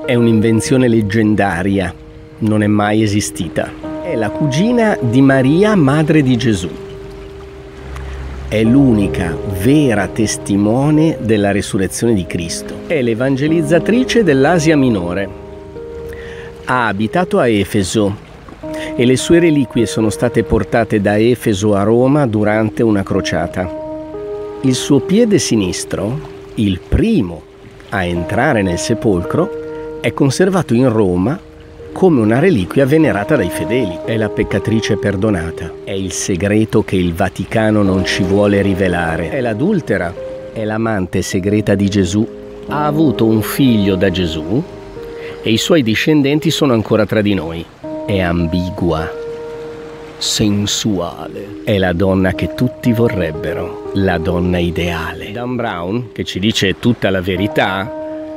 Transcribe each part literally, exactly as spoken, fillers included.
è un'invenzione leggendaria, non è mai esistita. È la cugina di Maria, madre di Gesù. È l'unica vera testimone della resurrezione di Cristo. È l'evangelizzatrice dell'Asia Minore. Ha abitato a Efeso e le sue reliquie sono state portate da Efeso a Roma durante una crociata. Il suo piede sinistro, il primo a entrare nel sepolcro, è conservato in Roma come una reliquia venerata dai fedeli. È la peccatrice perdonata. È il segreto che il Vaticano non ci vuole rivelare. È l'adultera. È l'amante segreta di Gesù. Ha avuto un figlio da Gesù e i suoi discendenti sono ancora tra di noi. È ambigua, sensuale. È la donna che tutti vorrebbero, la donna ideale. Dan Brown, che ci dice tutta la verità,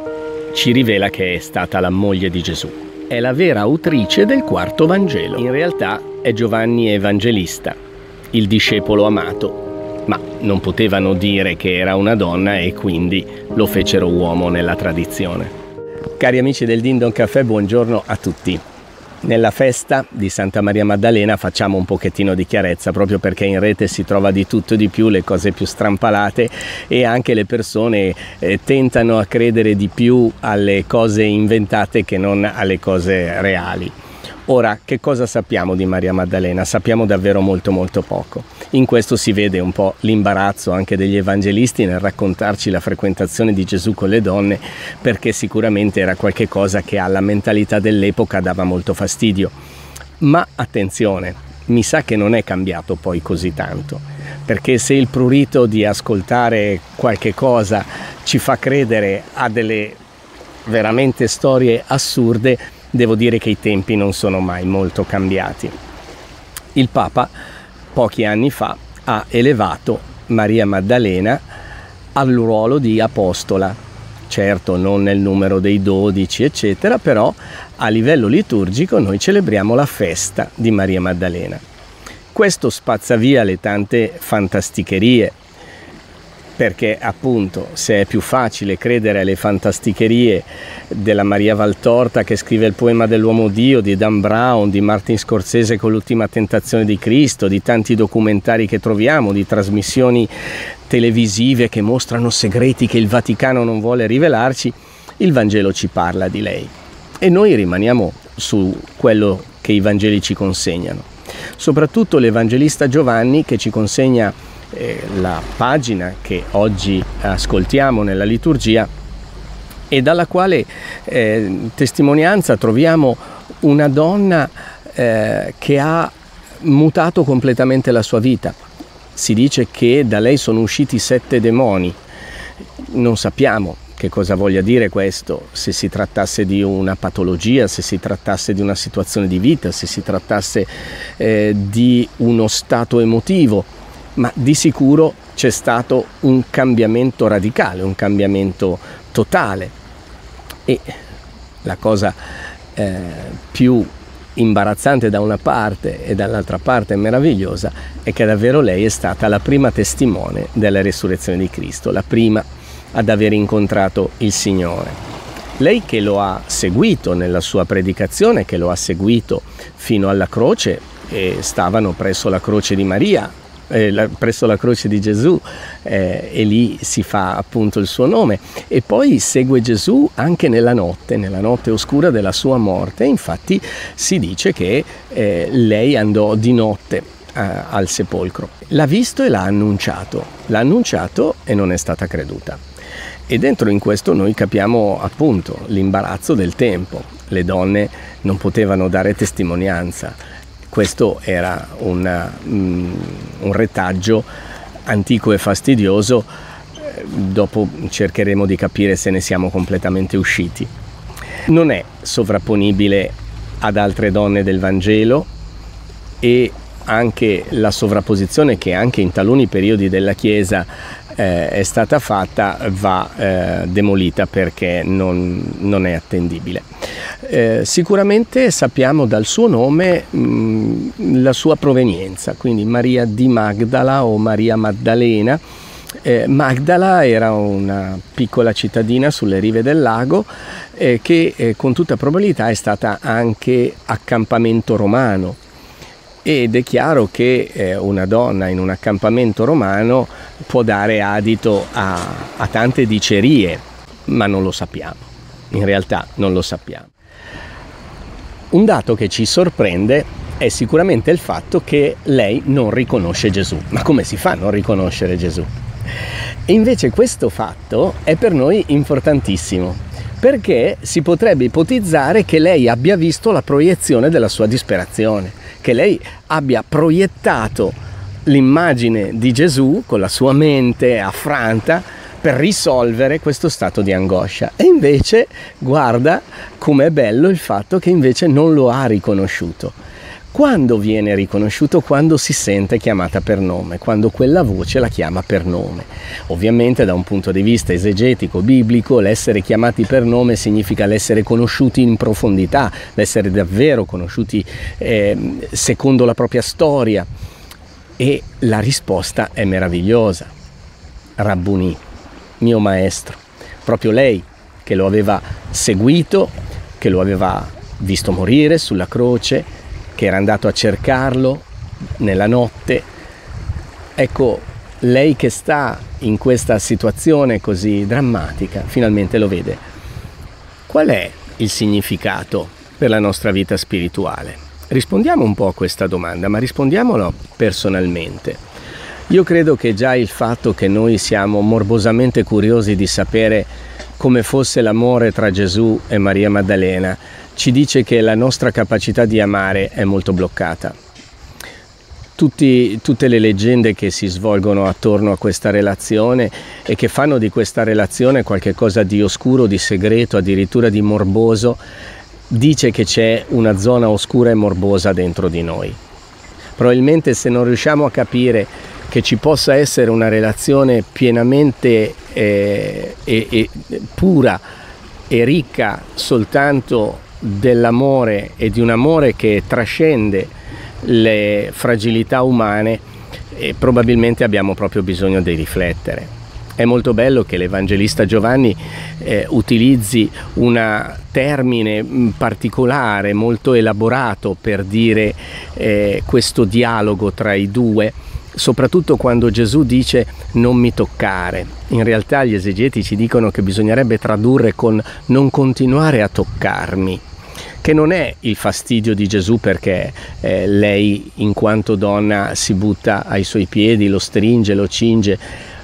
ci rivela che è stata la moglie di Gesù. È la vera autrice del quarto Vangelo. In realtà è Giovanni Evangelista, il discepolo amato, ma non potevano dire che era una donna e quindi lo fecero uomo nella tradizione. Cari amici del Din Don Caffè, buongiorno a tutti. Nella festa di Santa Maria Maddalena facciamo un pochettino di chiarezza, proprio perché in rete si trova di tutto e di più, le cose più strampalate, e anche le persone eh, tentano a credere di più alle cose inventate che non alle cose reali. Ora, che cosa sappiamo di Maria Maddalena? Sappiamo davvero molto molto poco. In questo si vede un po' l'imbarazzo anche degli evangelisti nel raccontarci la frequentazione di Gesù con le donne, perché sicuramente era qualche cosa che alla mentalità dell'epoca dava molto fastidio. Ma attenzione, mi sa che non è cambiato poi così tanto, perché se il prurito di ascoltare qualche cosa ci fa credere a delle veramente storie assurde, devo dire che i tempi non sono mai molto cambiati. Il Papa pochi anni fa ha elevato Maria Maddalena al ruolo di apostola, certo non nel numero dei dodici eccetera, però a livello liturgico noi celebriamo la festa di Maria Maddalena. Questo spazza via le tante fantasticherie, perché appunto se è più facile credere alle fantasticherie della Maria Valtorta che scrive il poema dell'uomo Dio, di Dan Brown, di Martin Scorsese con l'ultima tentazione di Cristo, di tanti documentari che troviamo, di trasmissioni televisive che mostrano segreti che il Vaticano non vuole rivelarci, il Vangelo ci parla di lei e noi rimaniamo su quello che i Vangeli ci consegnano, soprattutto l'Evangelista Giovanni, che ci consegna la pagina che oggi ascoltiamo nella liturgia e dalla quale eh, testimonianza troviamo una donna eh, che ha mutato completamente la sua vita. Si dice che da lei sono usciti sette demoni. Non sappiamo che cosa voglia dire questo, se si trattasse di una patologia, se si trattasse di una situazione di vita, se si trattasse eh, di uno stato emotivo, ma di sicuro c'è stato un cambiamento radicale, un cambiamento totale. E la cosa eh, più imbarazzante da una parte e dall'altra parte meravigliosa è che davvero lei è stata la prima testimone della resurrezione di Cristo, la prima ad aver incontrato il Signore. Lei che lo ha seguito nella sua predicazione, che lo ha seguito fino alla croce, e stavano presso la croce di Maria, Eh, la, presso la croce di Gesù eh, e lì si fa appunto il suo nome, e poi segue Gesù anche nella notte, nella notte oscura della sua morte. Infatti si dice che eh, lei andò di notte eh, al sepolcro, l'ha visto e l'ha annunciato, l'ha annunciato e non è stata creduta. E dentro in questo noi capiamo appunto l'imbarazzo del tempo. Le donne non potevano dare testimonianza. Questo era una, um, un retaggio antico e fastidioso, dopo cercheremo di capire se ne siamo completamente usciti. Non è sovrapponibile ad altre donne del Vangelo, e anche la sovrapposizione che anche in taluni periodi della Chiesa eh, è stata fatta va eh, demolita, perché non, non è attendibile. Eh, sicuramente sappiamo dal suo nome mh, la sua provenienza, quindi Maria di Magdala o Maria Maddalena Eh, Magdala era una piccola cittadina sulle rive del lago eh, che eh, con tutta probabilità è stata anche accampamento romano, ed è chiaro che eh, una donna in un accampamento romano può dare adito a, a tante dicerie, ma non lo sappiamo, in realtà non lo sappiamo. Un dato che ci sorprende è sicuramente il fatto che lei non riconosce Gesù. Ma come si fa a non riconoscere Gesù? E invece questo fatto è per noi importantissimo, perché si potrebbe ipotizzare che lei abbia visto la proiezione della sua disperazione, che lei abbia proiettato l'immagine di Gesù con la sua mente affranta per risolvere questo stato di angoscia. E invece guarda com'è bello il fatto che invece non lo ha riconosciuto. Quando viene riconosciuto? Quando si sente chiamata per nome, quando quella voce la chiama per nome. Ovviamente da un punto di vista esegetico, biblico, l'essere chiamati per nome significa l'essere conosciuti in profondità, l'essere davvero conosciuti eh, secondo la propria storia. E la risposta è meravigliosa. Rabbuni, mio maestro, proprio lei che lo aveva seguito, che lo aveva visto morire sulla croce, che era andato a cercarlo nella notte. Ecco, lei che sta in questa situazione così drammatica, finalmente lo vede. Qual è il significato per la nostra vita spirituale? Rispondiamo un po' a questa domanda, ma rispondiamolo personalmente. Io credo che già il fatto che noi siamo morbosamente curiosi di sapere come fosse l'amore tra Gesù e Maria Maddalena ci dice che la nostra capacità di amare è molto bloccata. Tutti, tutte le leggende che si svolgono attorno a questa relazione e che fanno di questa relazione qualcosa di oscuro, di segreto, addirittura di morboso, dice che c'è una zona oscura e morbosa dentro di noi. Probabilmente se non riusciamo a capire che ci possa essere una relazione pienamente eh, e, e pura e ricca soltanto dell'amore e di un amore che trascende le fragilità umane, e probabilmente abbiamo proprio bisogno di riflettere. È molto bello che l'Evangelista Giovanni eh, utilizzi un termine particolare, molto elaborato per dire eh, questo dialogo tra i due, soprattutto quando Gesù dice non mi toccare. In realtà gli esegeti ci dicono che bisognerebbe tradurre con non continuare a toccarmi, che non è il fastidio di Gesù perché eh, lei in quanto donna si butta ai suoi piedi, lo stringe, lo cinge,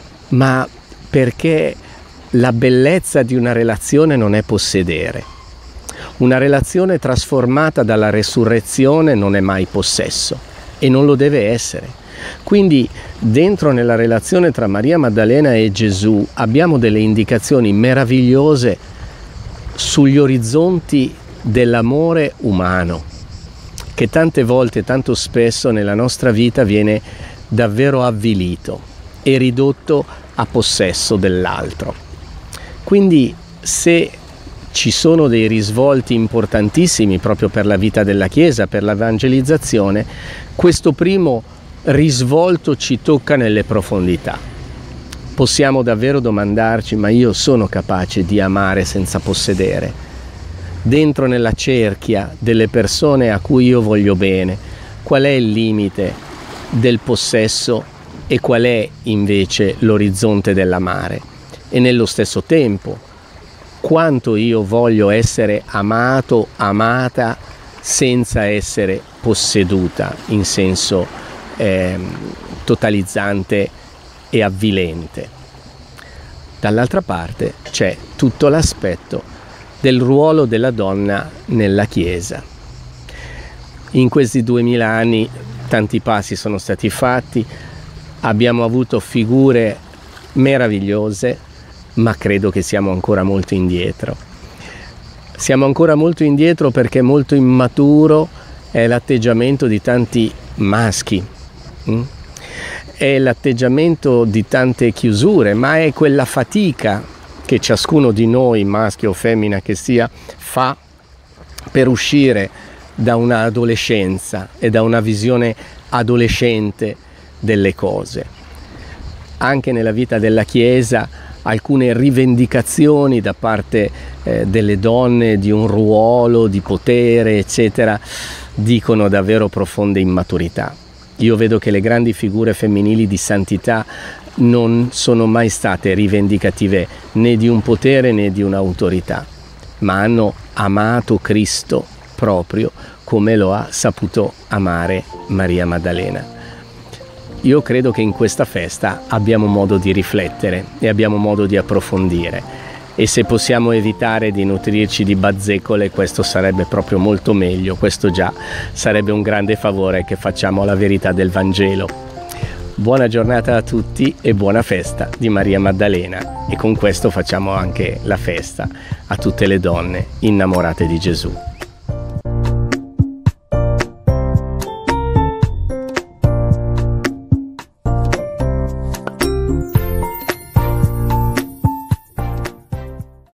ma perché la bellezza di una relazione non è possedere. Una relazione trasformata dalla resurrezione non è mai possesso e non lo deve essere. Quindi dentro nella relazione tra Maria Maddalena e Gesù abbiamo delle indicazioni meravigliose sugli orizzonti dell'amore umano, che tante volte, tanto spesso nella nostra vita viene davvero avvilito e ridotto a possesso dell'altro. Quindi se ci sono dei risvolti importantissimi proprio per la vita della Chiesa, per l'evangelizzazione, questo primo risvolto ci tocca nelle profondità. Possiamo davvero domandarci: ma io sono capace di amare senza possedere? Dentro nella cerchia delle persone a cui io voglio bene, qual è il limite del possesso e qual è invece l'orizzonte dell'amare? E nello stesso tempo, quanto io voglio essere amato, amata, senza essere posseduta in senso eh, totalizzante e avvilente. Dall'altra parte c'è tutto l'aspetto del ruolo della donna nella Chiesa. In questi duemila anni tanti passi sono stati fatti, abbiamo avuto figure meravigliose, ma credo che siamo ancora molto indietro. Siamo ancora molto indietro perché molto immaturo è l'atteggiamento di tanti maschi, mm? È l'atteggiamento di tante chiusure, ma è quella fatica che ciascuno di noi, maschio o femmina che sia, fa per uscire da una adolescenza e da una visione adolescente delle cose. anche nella vita della Chiesa alcune rivendicazioni da parte eh, delle donne di un ruolo, di potere, eccetera, dicono davvero profonde immaturità. Io vedo che le grandi figure femminili di santità non sono mai state rivendicative né di un potere né di un'autorità, ma hanno amato Cristo proprio come lo ha saputo amare Maria Maddalena. Io credo che in questa festa abbiamo modo di riflettere e abbiamo modo di approfondire, e se possiamo evitare di nutrirci di bazzecole, questo sarebbe proprio molto meglio. Questo già sarebbe un grande favore che facciamo alla verità del Vangelo. Buona giornata a tutti e buona festa di Maria Maddalena, e con questo facciamo anche la festa a tutte le donne innamorate di Gesù.